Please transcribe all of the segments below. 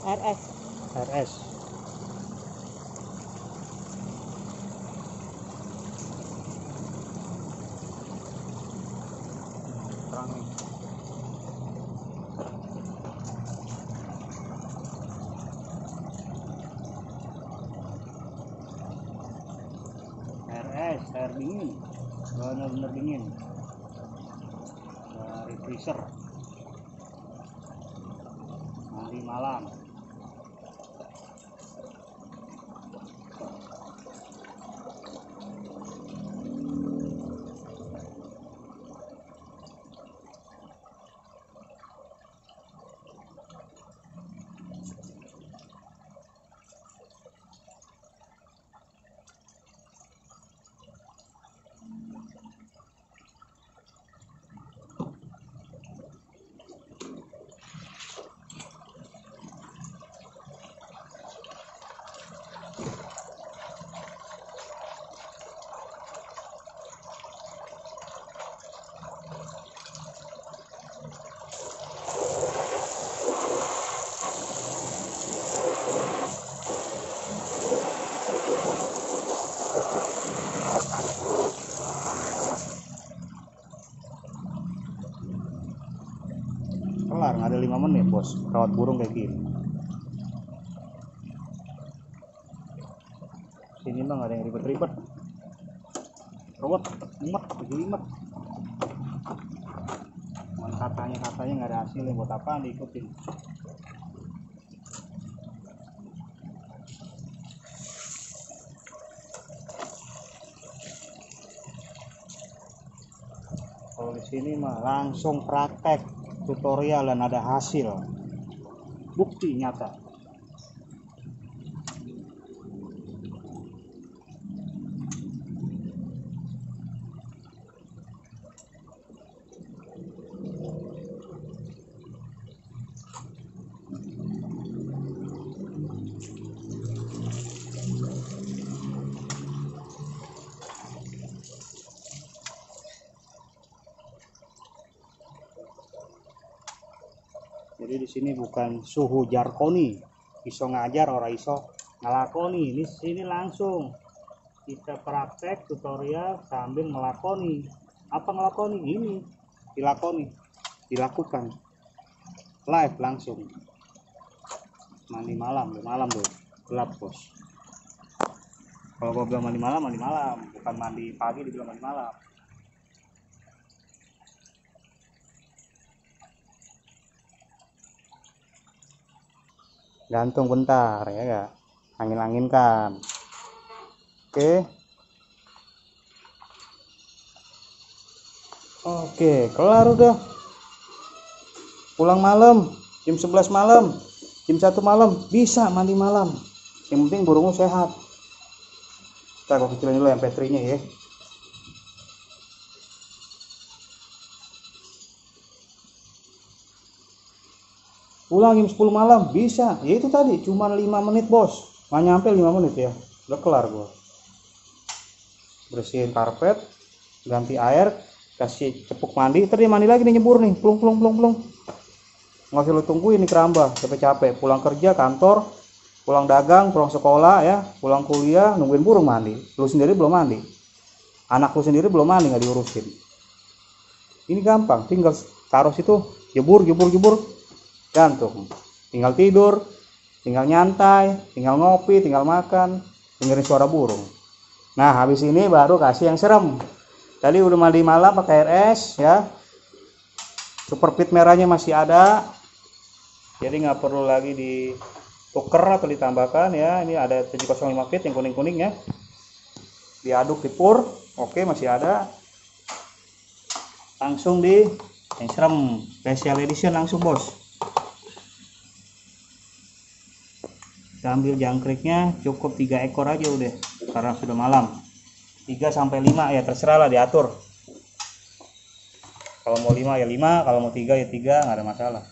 RS. RS. Terang nih. RS, air dingin, benar-benar dingin dari freezer. Mandi malam. Kelar, nggak ada 5 menit bos, rawat burung kayak gini. Sini mah nggak ada yang ribet-ribet, rawat mumet jelimet. Katanya nggak ada hasilnya, buat apaan diikutin. Kalau di sini mah langsung praktek tutorial dan ada hasil, bukti nyata. Jadi di sini bukan suhu jarkoni, iso ngajar orang iso ngelakoni. Di sini langsung kita praktek tutorial sambil melakoni. Apa ngelakoni? Ini dilakoni, dilakukan live langsung. Mandi malam tuh gelap bos. Kalau gua bilang mandi malam, bukan mandi pagi dibilang mandi malam. Gantung bentar ya gak, angin-anginkan. Oke, kelar udah. Pulang malam jam 11 malam, jam 1 malam bisa mandi malam. Yang penting burungmu sehat. Kita kecilin dulu MP3 nya ya. Pulang jam 10 malam bisa, ya itu tadi cuma 5 menit bos, nggak nyampe 5 menit ya, udah kelar gua. Bersihin karpet, ganti air, kasih cepuk mandi, tadi mandi lagi nih, nyebur nih, plung. Nggak usah lu tungguin nih keramba, capek-capek, pulang kerja, kantor, pulang dagang, pulang sekolah ya, pulang kuliah, nungguin burung mandi, lu sendiri belum mandi, anak lu sendiri belum mandi, nggak diurusin. Ini gampang, tinggal taruh situ, jebur, gantung, tinggal tidur, tinggal nyantai, tinggal ngopi, tinggal makan, dengerin suara burung. Nah habis ini baru kasih yang serem. Tadi udah mandi malam pakai RS ya, super pit merahnya masih ada, jadi nggak perlu lagi dituker atau ditambahkan ya. Ini ada 705 feet yang kuning ya, diaduk di pur. Oke, masih ada. Langsung di yang serem special edition langsung bos. Kita ambil jangkriknya, cukup 3 ekor aja udah, karena sudah malam. 3-5 ya terserah lah, diatur. Kalau mau 5 ya 5, kalau mau 3 ya 3, nggak ada masalah.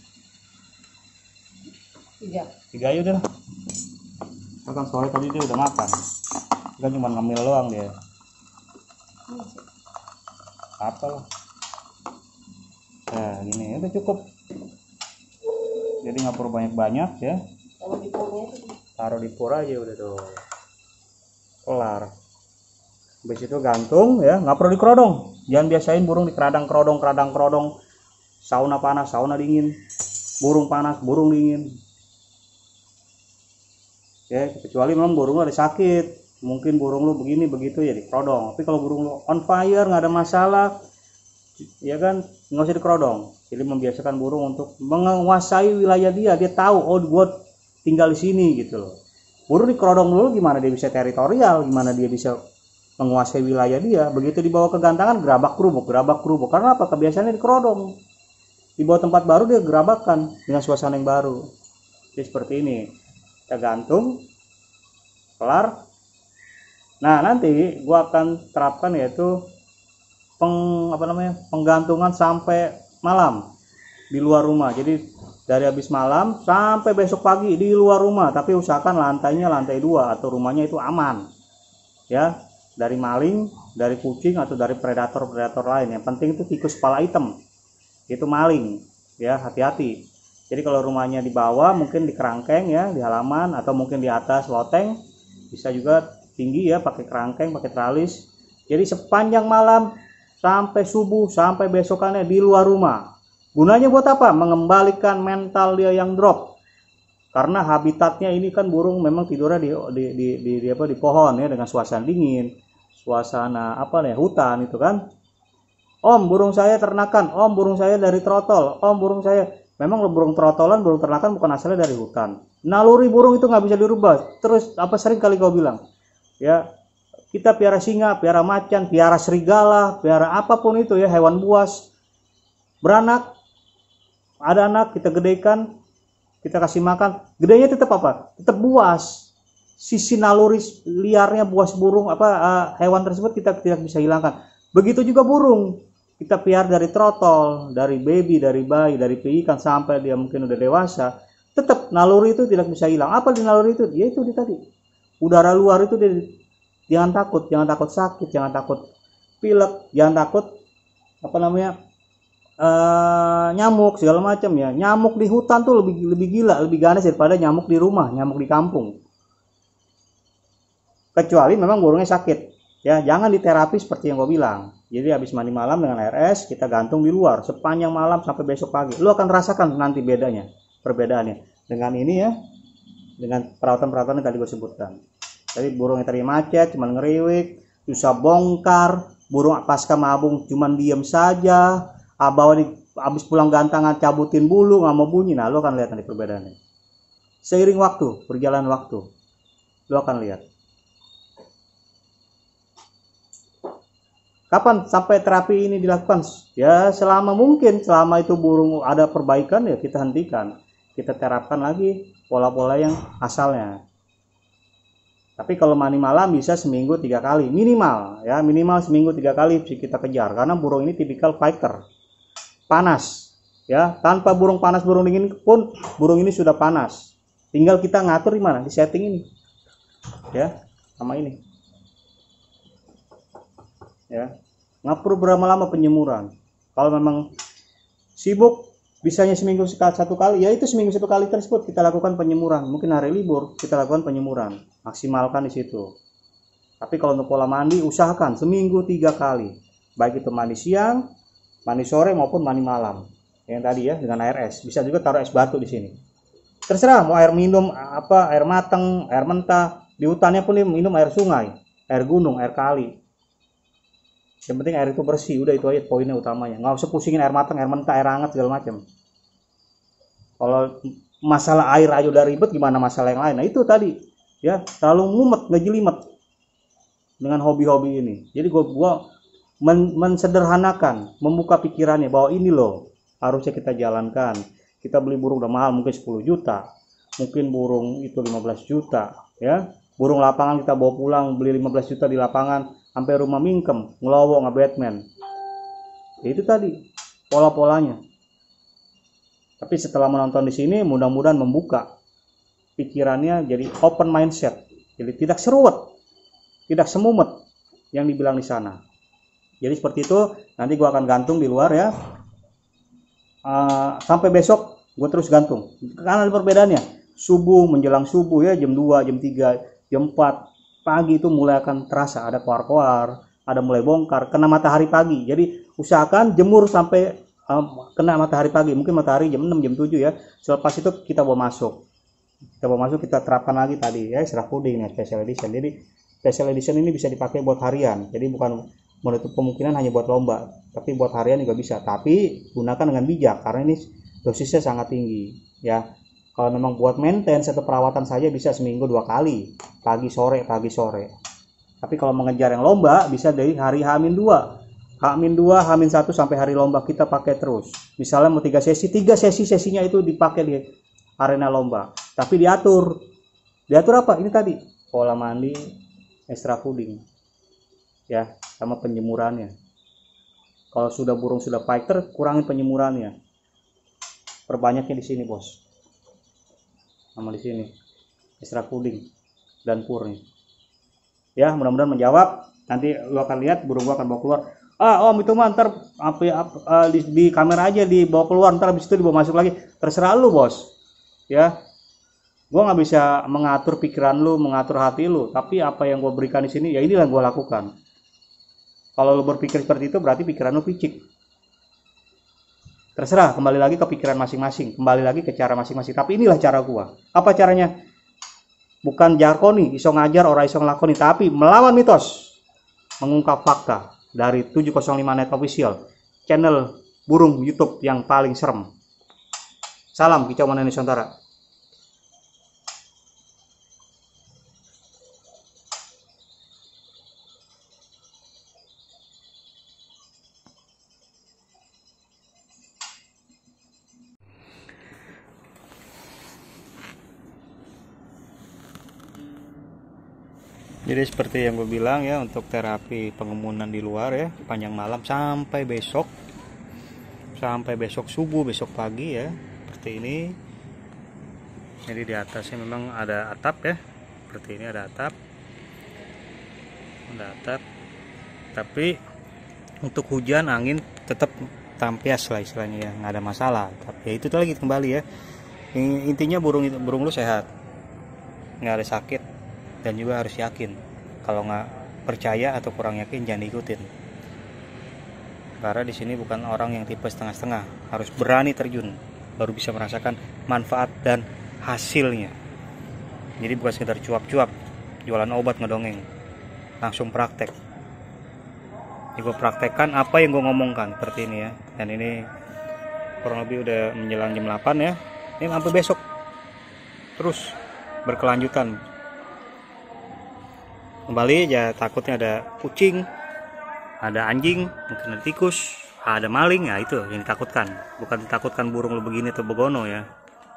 3 aja udah. Kan sore tadi dia udah makan, kan cuma ngemil doang dia. Apa lah. Nah gini udah cukup. jadi nggak perlu banyak-banyak ya. Kalau di purnya itu Taruh di pur aja udah tuh, kelar. Habis itu gantung ya, nggak perlu dikerodong. Jangan biasain burung di keradang kerodong, sauna panas sauna dingin, burung panas burung dingin ya. Kecuali memang burung lu ada sakit, mungkin burung lu begini begitu ya dikerodong. Tapi kalau burung lu on fire nggak ada masalah ya kan, nggak usah dikerodong. Jadi membiasakan burung untuk menguasai wilayah dia tahu, oh gue tinggal di sini gitu loh. Burung dikerodong dulu gimana dia bisa teritorial, gimana dia bisa menguasai wilayah dia. Begitu dibawa ke gantangan gerabak kerubuk. Karena apa? Kebiasaannya dikerodong. Dibawa tempat baru dia gerabakan dengan suasana yang baru. Jadi seperti ini. Kita gantung, kelar. Nah nanti gua akan terapkan yaitu penggantungan sampai malam di luar rumah. Jadi dari habis malam sampai besok pagi di luar rumah, tapi usahakan lantainya lantai 2 atau rumahnya itu aman ya, dari maling, dari kucing atau dari predator lain. Yang penting itu tikus kepala hitam itu maling ya, hati-hati. Jadi kalau rumahnya di bawah mungkin di kerangkeng ya, di halaman, atau mungkin di atas loteng, bisa juga tinggi ya, pakai kerangkeng, pakai teralis. Jadi sepanjang malam sampai subuh sampai besokannya di luar rumah. Gunanya buat apa? Mengembalikan mental dia yang drop. Karena habitatnya ini kan burung memang tidurnya di pohon ya, dengan suasana dingin, suasana hutan itu kan. Om, burung saya ternakan. Om, burung saya dari trotol. Om, burung saya. Memang burung trotolan, burung ternakan bukan asalnya dari hutan. Naluri burung itu nggak bisa dirubah. Terus sering kali kau bilang ya, kita piara singa, piara macan, piara serigala, piara apapun itu ya, hewan buas, beranak, ada anak, kita gedekan, kita kasih makan, gedenya tetap apa? Tetap buas. Sisi naluri liarnya buas burung hewan tersebut kita tidak bisa hilangkan. Begitu juga burung. Kita piara dari trotol, dari baby, dari bayi, dari ikan sampai dia mungkin udah dewasa, tetap naluri itu tidak bisa hilang. Apa di naluri itu? Ya itu tadi. Udara luar itu jangan takut sakit, jangan takut pilek, jangan takut nyamuk segala macam ya. Nyamuk di hutan tuh lebih gila, lebih ganas daripada nyamuk di rumah, nyamuk di kampung. Kecuali memang burungnya sakit ya, jangan diterapi seperti yang gue bilang. Jadi habis mandi malam dengan air es kita gantung di luar sepanjang malam sampai besok pagi. Lu akan rasakan nanti perbedaannya dengan ini ya, dengan perawatan yang tadi gue sebutkan. Jadi burung yang tadi macet cuman ngeriwik, susah bongkar, burung pasca mabung cuman diem saja, habis pulang gantangan cabutin bulu nggak mau bunyi. Nah lu akan lihat nanti perbedaannya seiring waktu, berjalan waktu lu akan lihat. Kapan sampai terapi ini dilakukan? Ya selama mungkin, selama itu burung ada perbaikan ya kita hentikan, kita terapkan lagi pola-pola yang asalnya. Tapi kalau mandi malam bisa seminggu 3 kali minimal ya, minimal seminggu 3 kali kita kejar, karena burung ini tipikal fighter, panas ya. Tanpa burung panas burung dingin pun burung ini sudah panas, tinggal kita ngatur di mana, di setting ini ya, sama ini ya. Nggak perlu berlama-lama penyemuran. Kalau memang sibuk bisanya seminggu 1 kali ya, itu seminggu 1 kali tersebut kita lakukan penyemuran. Mungkin hari libur kita lakukan penyemuran, maksimalkan di situ. Tapi kalau untuk pola mandi usahakan seminggu 3 kali, baik itu mandi siang, mandi sore maupun mandi malam. Yang tadi ya dengan air es, bisa juga taruh es batu di sini. Terserah mau air minum air mateng, air mentah. Di hutannya pun minum air sungai, air gunung, air kali. Yang penting air itu bersih, udah itu aja poinnya utamanya. Nggak usah pusingin air matang, air mentah, air hangat segala macam. Kalau masalah air aja udah ribet, gimana masalah yang lain? Nah itu tadi ya, terlalu mumet, ngejelimet dengan hobi-hobi ini. Jadi gua mensederhanakan, membuka pikirannya bahwa ini loh harusnya kita jalankan. Kita beli burung udah mahal, mungkin 10 juta, mungkin burung itu 15 juta ya. Burung lapangan kita bawa pulang beli 15 juta di lapangan, sampai rumah mingkem, ngelowo, nge-Batman. Ya, itu tadi pola-polanya. Tapi setelah menonton di sini, mudah-mudahan membuka pikirannya jadi open mindset. Jadi tidak seruat, tidak semumet yang dibilang di sana. Jadi seperti itu, nanti gua akan gantung di luar ya. Sampai besok gue terus gantung. Karena ada perbedaannya. Subuh menjelang subuh ya, jam 2, jam 3, jam 4 pagi itu mulai akan terasa ada koar-koar, ada mulai bongkar, kena matahari pagi. Jadi usahakan jemur sampai kena matahari pagi, mungkin matahari jam 6, jam 7 ya. Selepas itu kita bawa masuk. Kita terapkan lagi tadi ya, extra fooding ya, special edition. Jadi special edition ini bisa dipakai buat harian. Jadi bukan menutup kemungkinan hanya buat lomba, tapi buat harian juga bisa. Tapi gunakan dengan bijak karena ini dosisnya sangat tinggi ya. Kalau memang buat maintenance atau perawatan saja bisa seminggu 2 kali, pagi sore. Tapi kalau mengejar yang lomba bisa dari hari H-2, H-2, H-1 sampai hari lomba kita pakai terus. Misalnya mau 3 sesi, 3 sesinya itu dipakai di arena lomba. Tapi diatur apa? Ini tadi pola mandi, extra fooding ya, sama penjemurannya. Kalau burung sudah fighter, kurangin penjemurannya, perbanyaknya di sini bos, sama di sini extra fooding dan purnya ya. Mudah-mudahan menjawab. Nanti lu akan lihat burung gua akan bawa keluar. Om itu mah ntar di kamera aja dibawa keluar, ntar habis itu dibawa masuk lagi. Terserah lu bos ya. Gua nggak bisa mengatur pikiran lu, mengatur hati lu, tapi apa yang gua berikan di sini ya inilah gua lakukan. Kalau lu berpikir seperti itu berarti pikiran lu picik. Terserah, kembali lagi ke pikiran masing-masing, kembali lagi ke cara masing-masing. Tapi inilah cara gua. Apa caranya? Bukan jargoni, iso ngajar orang iso ngelakoni, tapi melawan mitos, mengungkap fakta dari 705 Net Official, channel burung YouTube yang paling serem. Salam Kicau Mana Nusantara. Jadi seperti yang gue bilang ya, untuk terapi pengemunan di luar ya, panjang malam sampai besok subuh, besok pagi ya, seperti ini. Jadi di atasnya memang ada atap ya, seperti ini ada atap, tapi untuk hujan angin tetap tampias lah istilahnya ya, nggak ada masalah. Tapi ya itu lagi kembali ya, intinya burung lu sehat, nggak ada sakit. Dan juga harus yakin. Kalau nggak percaya atau kurang yakin jangan ikutin. Karena di sini bukan orang yang tipe setengah-setengah, harus berani terjun baru bisa merasakan manfaat dan hasilnya. Jadi bukan sekedar cuap-cuap, jualan obat ngedongeng, langsung praktek. Ini gue praktekkan apa yang gue ngomongkan seperti ini ya. Dan ini kurang lebih udah menjelang jam 8 ya. Ini sampai besok terus berkelanjutan. Kembali ya, takutnya ada kucing, ada anjing, mungkin ada tikus, ada maling, ya itu yang ditakutkan. Bukan ditakutkan burung lu begini atau begono ya.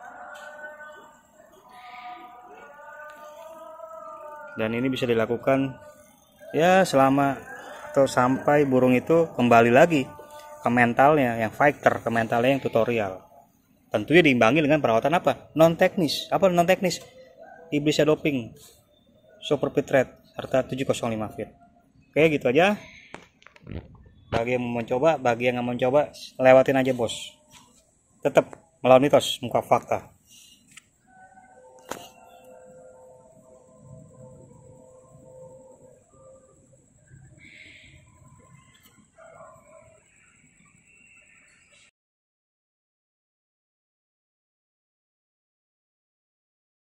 Dan ini bisa dilakukan ya selama atau sampai burung itu kembali lagi ke mentalnya yang fighter, ke mentalnya yang tutorial. Tentunya diimbangi dengan perawatan apa? Non teknis. Apa non teknis? Iblis doping, super pit red, serta 705 feet. Oke, gitu aja. Bagi yang mau mencoba, bagi yang nggak mau mencoba, lewatin aja bos. Tetap melawan mitos, muka fakta.